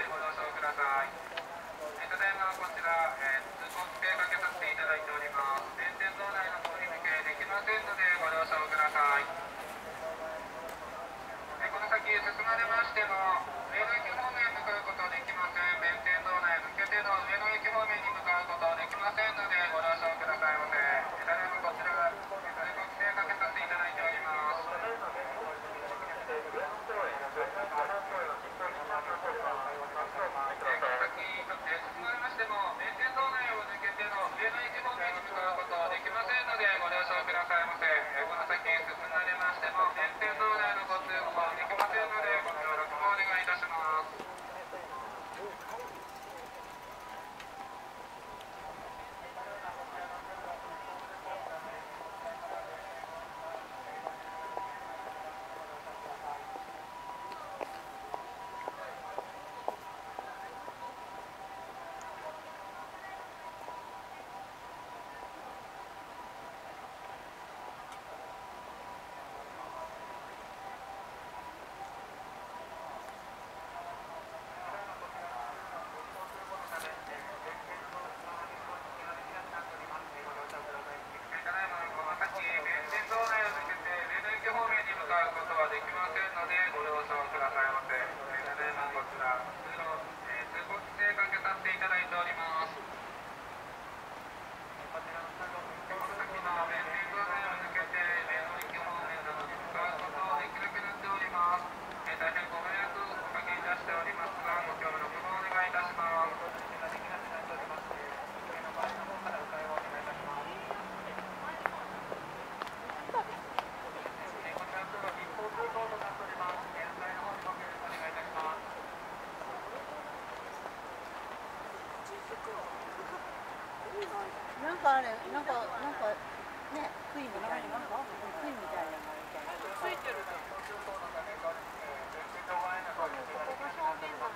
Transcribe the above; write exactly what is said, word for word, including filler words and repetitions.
ご了承ください。えただいまこちら、えー、通行規制かけさせていただいております。弁天道内の通り抜けできませんのでご了承ください。えこの先進まれましても、上野駅方面へ向かうことできません。弁天道内抜けての上野駅方面に向かうことできませんのでご了承くださいませ。えただいまこちら、通行規制かけさせていただいております。 なんかあれ、なんか、なんか、ね、クイーンの中になんか、クイーンみたいなのがいて。ついてるじゃん。